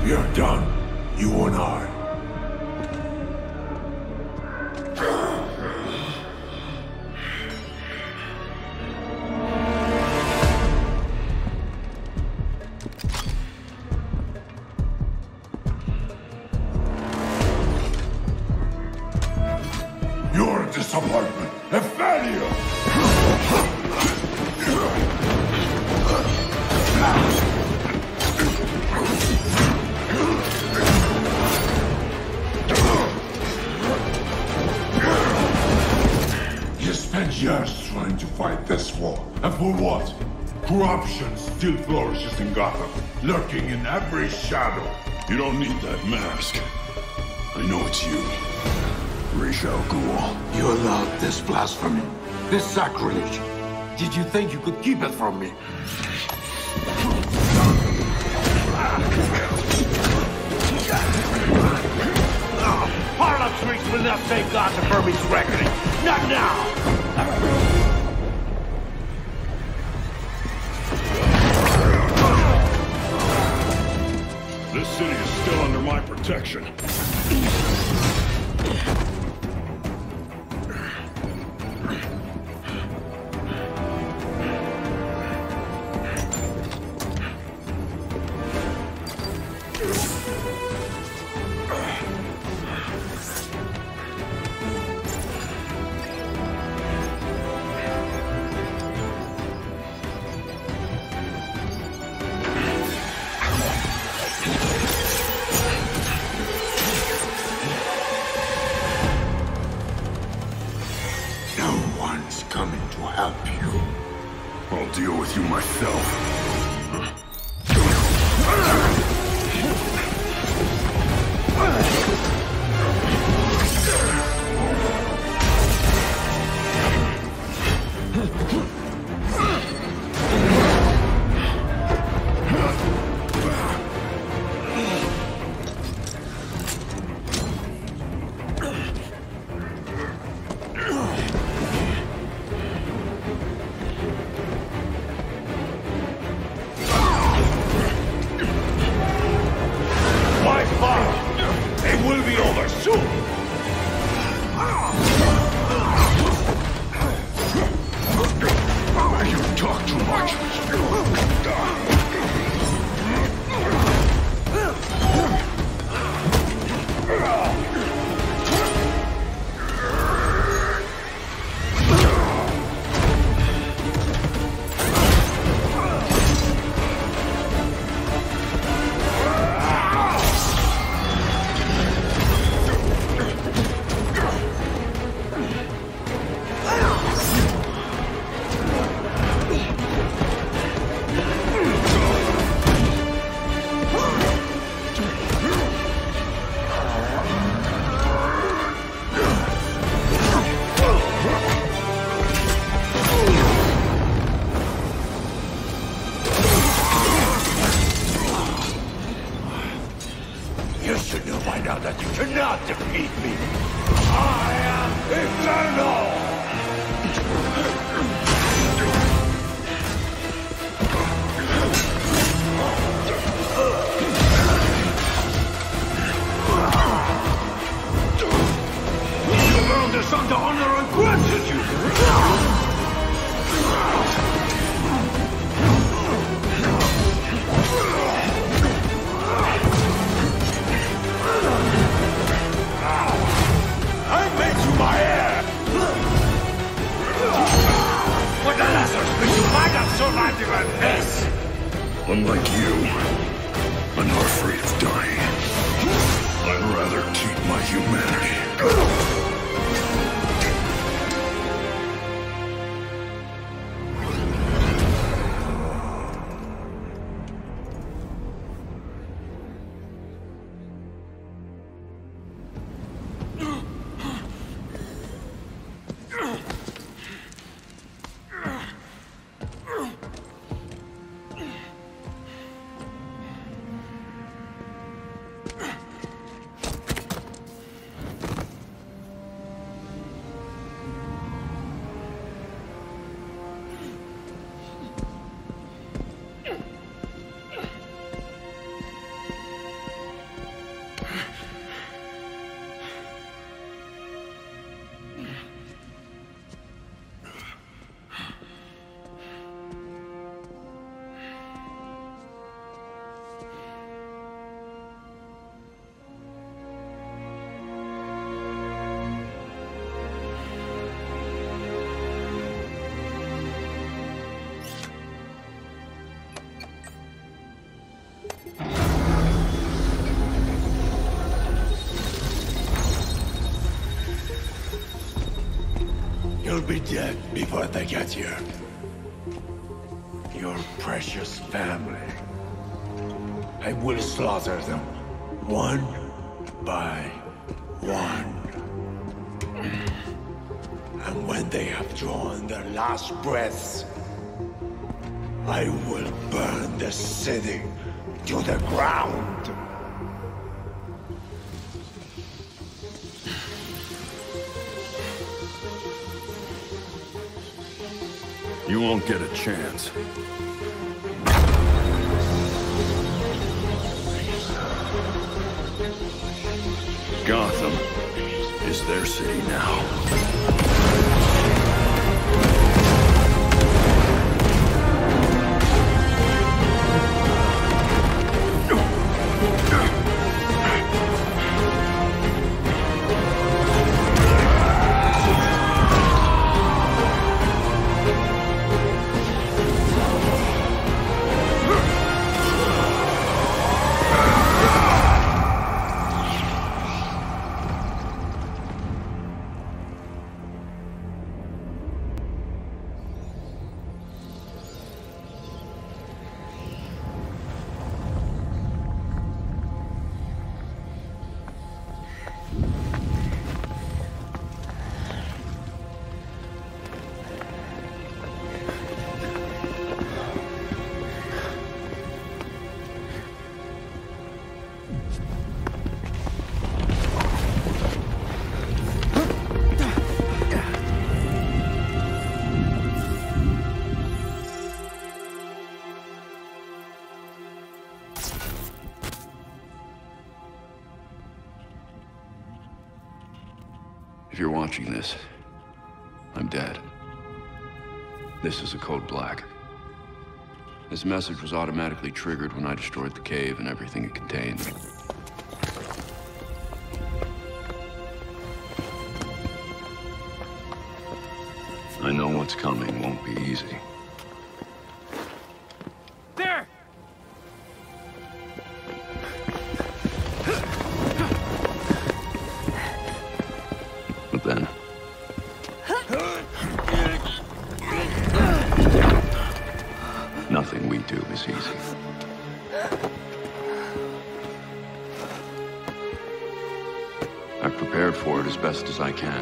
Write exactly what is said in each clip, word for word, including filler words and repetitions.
We're done, you and I. You're a disappointment, a failure! You spent years trying to fight this war, and for what? Corruption still flourishes in Gotham, lurking in every shadow. You don't need that mask. I know it's you. Ra's al Ghul. You allowed this blasphemy, this sacrilege. Did you think you could keep it from me? Harlem streets will not save Gotham from its reckoning. Not now! This city is still under my protection. I'll deal with you myself. Unlike you, I'm not afraid of dying. I'd rather keep my humanity. be dead before they get here. Your precious family. I will slaughter them, one by one. And when they have drawn their last breaths, I will burn the city to the ground. You won't get a chance. Gotham is their city now. If you're watching this, I'm dead. This is a code black. This message was automatically triggered when I destroyed the cave and everything it contained. I know what's coming won't be easy. There! But then... nothing we do is easy. I've prepared for it as best as I can.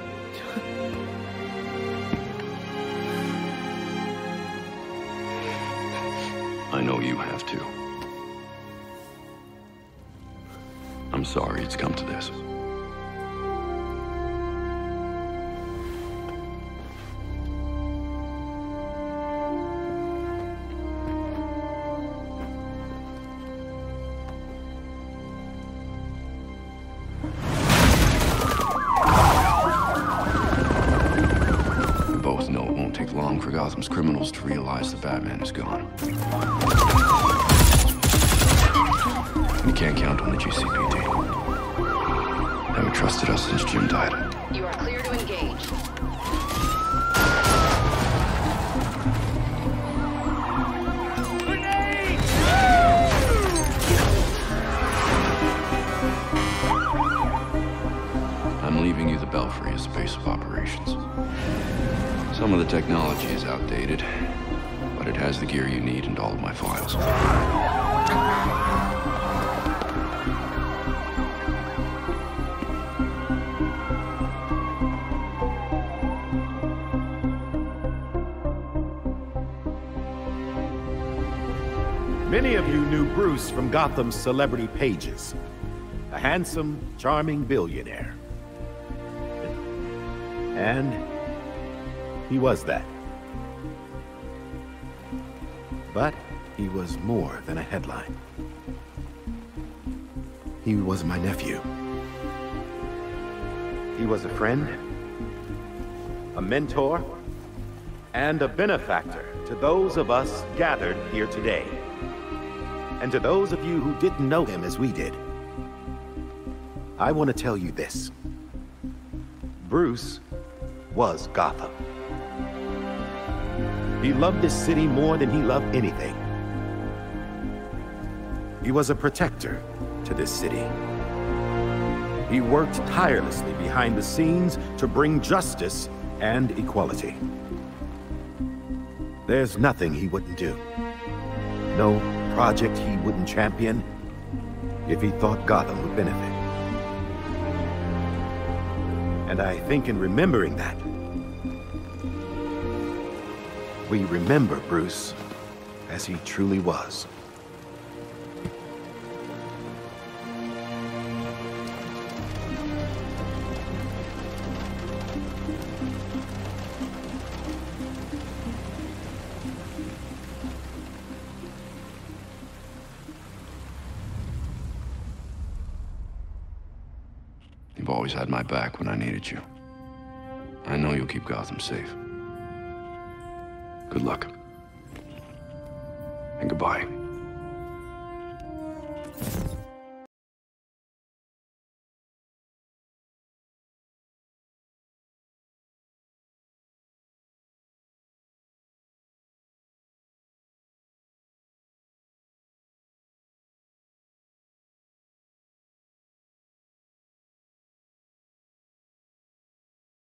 I know you have too. I'm sorry it's come to this. We both know it won't take long for Gotham's criminals to realize the Batman is gone. We can't count on the G C P D. Haven't trusted us since Jim died. You are clear to engage. I'm leaving you the Belfry as base of operations. Some of the technology is outdated, but it has the gear you need and all of my files. Many of you knew Bruce from Gotham's celebrity pages. A handsome, charming billionaire. And he was that. But he was more than a headline. He was my nephew. He was a friend, a mentor, and a benefactor to those of us gathered here today. And to those of you who didn't know him as we did, I want to tell you this. Bruce was Gotham. He loved this city more than he loved anything. He was a protector to this city. He worked tirelessly behind the scenes to bring justice and equality. There's nothing he wouldn't do. No project he wouldn't champion if he thought Gotham would benefit. And I think in remembering that, we remember Bruce as he truly was. You've always had my back when I needed you. I know you'll keep Gotham safe. Good luck. And goodbye.